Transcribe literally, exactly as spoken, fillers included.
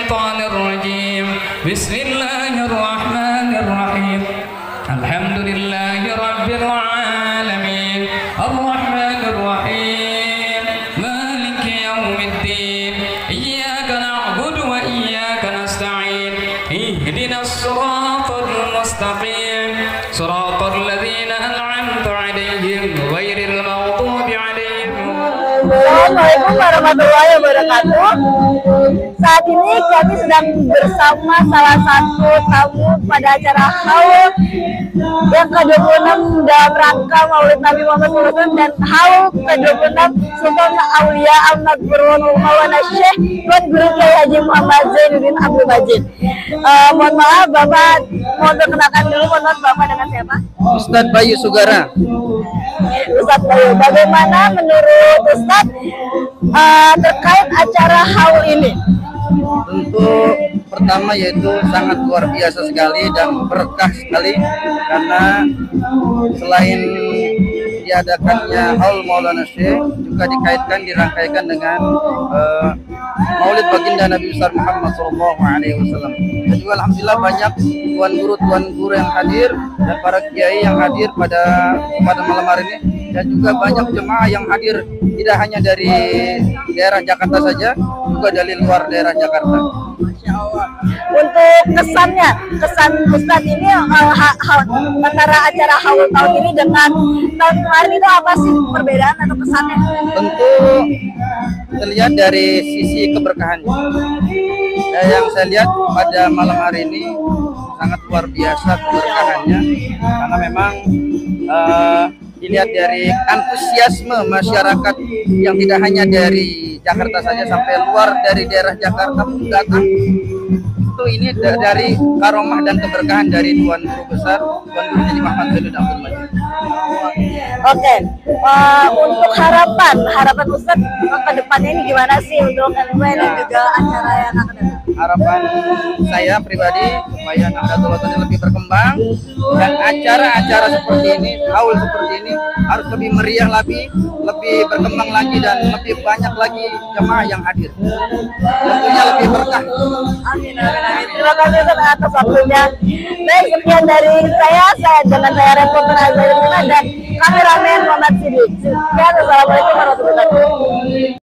الشيطان الرجيم بسم الله الرحمن الرحيم الحمد لله رب العالمين الرحمن الرحيم مالك يوم الدين إياك نعبد وإياك نستعين اهدنا الصراط المستقيم صراط الذين أنعمت عليهم غير المغضوب عليهم. Assalamualaikum warahmatullahi wabarakatuh. Saat ini kami sedang bersama salah satu tamu pada acara haul yang ke dua puluh enam dalam rangka Maulid Nabi Muhammad shallallahu alaihi wasallam dan haul ke dua puluh enam Sultan Aulia Al-Makburun Maulana Syekh Tuan Guru Kiai Haji Muhammad Zainuddin Abdul Majid. Uh, mohon maaf Bapak, mohon perkenalkan dulu, mohon maaf Bapak dengan siapa? Ustadz Bayu Sugara. Ustadz Bayu, bagaimana menurut Ustadz uh, terkait acara haul ini? Tentu pertama yaitu sangat luar biasa sekali dan berkah sekali, karena selain diadakannya haul Maulana Syekh juga dikaitkan dirangkaikan dengan uh, Maulid baginda Nabi besar Muhammad Shallallahu Alaihi Wasallam. Dan juga alhamdulillah banyak tuan guru tuan guru yang hadir dan para kiai yang hadir pada pada malam hari ini, dan juga banyak jemaah yang hadir tidak hanya dari daerah Jakarta saja, juga dari luar daerah Jakarta. Masya Allah. Untuk kesannya, kesan Ustadz ini uh, ha, ha, antara acara haul tahun ini dengan tahun kemarin itu apa sih perbedaan atau kesannya? Tentu terlihat dari sisi keberkahan. Ya, yang saya lihat pada malam hari ini sangat luar biasa keberkahannya, karena memang uh, dilihat dari antusiasme masyarakat yang tidak hanya dari Jakarta saja, sampai luar dari daerah Jakarta pun datang. Itu ini dari karomah dan keberkahan dari Tuan Guru Besar Tuan Guru Haji Muhammad Zainuddin Abdul Majid. Oke, okay. uh, untuk harapan harapan Ustadz ke depannya ini gimana sih untuk L W dan juga acara yang akan datang? Harapan saya pribadi supaya Nahdlatul Ulama lebih berkembang, dan acara-acara seperti ini, haul seperti ini harus lebih meriah lagi, lebih berkembang lagi, dan lebih banyak lagi jemaah yang hadir. Tentunya lebih berkah. Amin, amin, amin. Terima kasih Ustadz atas waktunya. Baik, sekian dari saya, saya dengan saya reporter Azzailina dan kameramen Muhammad Sidik. Sekian, assalamualaikum warahmatullahi wabarakatuh.